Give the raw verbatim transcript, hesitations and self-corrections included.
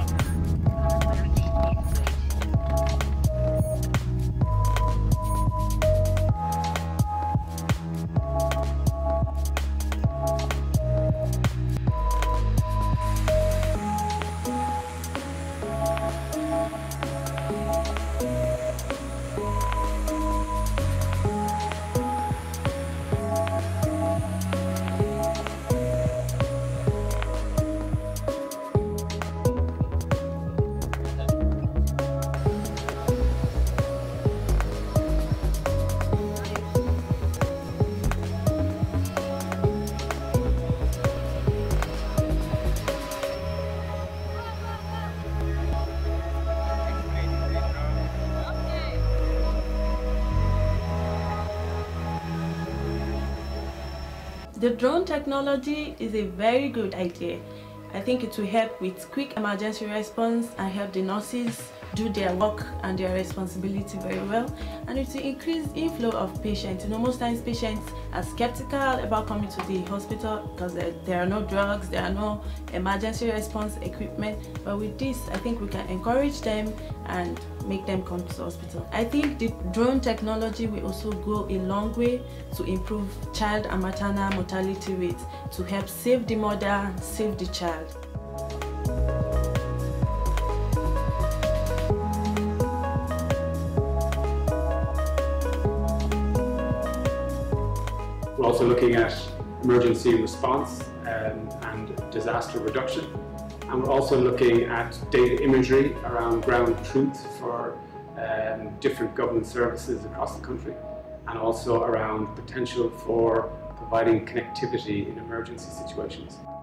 The drone technology is a very good idea. I think it will help with quick emergency response and help the nurses do their work and their responsibility very well, and it will increase inflow of patients. You know, most times patients are skeptical about coming to the hospital because there, there are no drugs, there are no emergency response equipment, but with this I think we can encourage them and make them come to the hospital. I think the drone technology will also go a long way to improve child and maternal mortality rates, to help save the mother, save the child. We're also looking at emergency response um, and disaster reduction. And we're also looking at data imagery around ground truth for um, different government services across the country, and also around potential for providing connectivity in emergency situations.